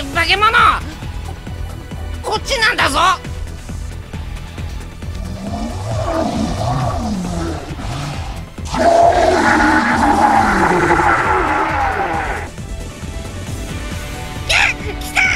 い化け物、こっちなんだぞ。来た。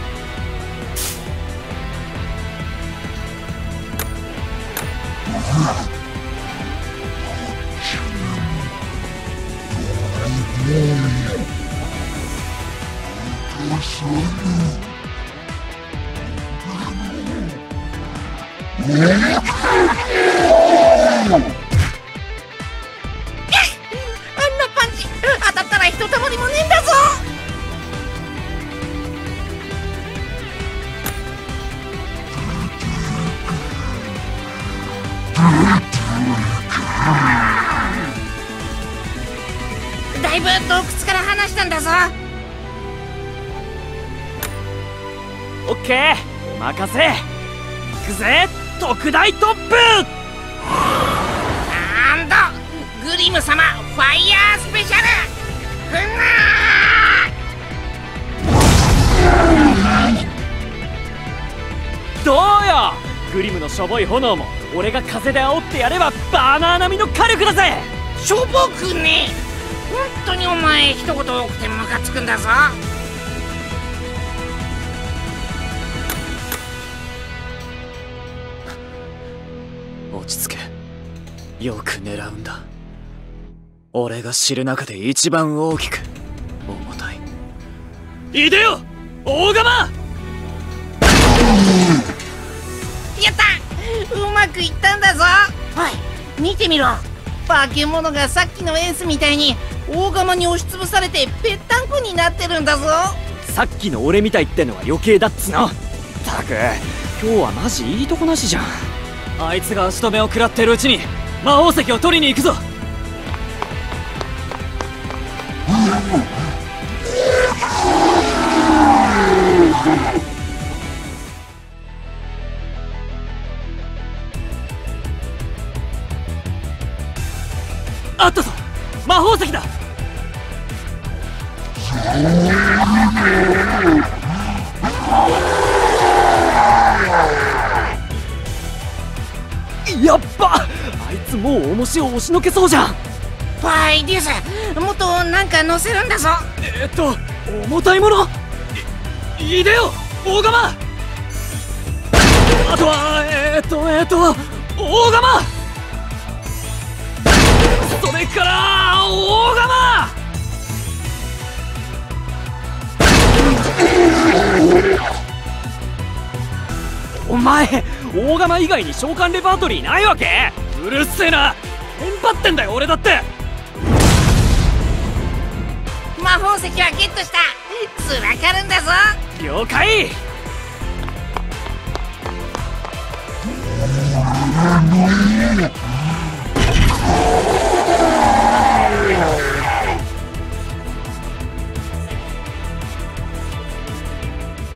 あんなパンチ当たったらひとたまりもねえんだぞ。だいぶ洞窟から離したんだぞ。 オッケー、お任せ。行くぜ、特大トップ。 なんだグリム様、ファイヤースペシャル。ふんどうよ、グリムのしょぼい炎も俺が風で煽ってやればバーナー並みの火力だぜ。 しょぼくねえ。本当にお前一言多くてムカつくんだぞ。 落ち着け。よく狙うんだ。俺が知る中で一番大きく重たい。いでよ、大釜。 やった、うまくいったんだぞ。おい見てみろ、化け物がさっきのエースみたいに大釜に押しつぶされてぺったんこになってるんだぞ。 さっきの俺みたいってのは余計だっつな。ったく今日はマジいいとこなしじゃん。あいつが足止めを食らってるうちに魔王石を取りに行くぞ。あったぞ、魔法石だ。やっば、あいつもう重しを押しのけそうじゃん。 ファイディス、もっとなんか乗せるんだぞ。 重たいもの。いでよ、大釜。あとは大釜。それから大釜。お前大釜以外に召喚レパートリーないわけ？うるせえな、テンパってんだよ俺だって。 魔法石はゲットした。つらかるんだぞ。 了解。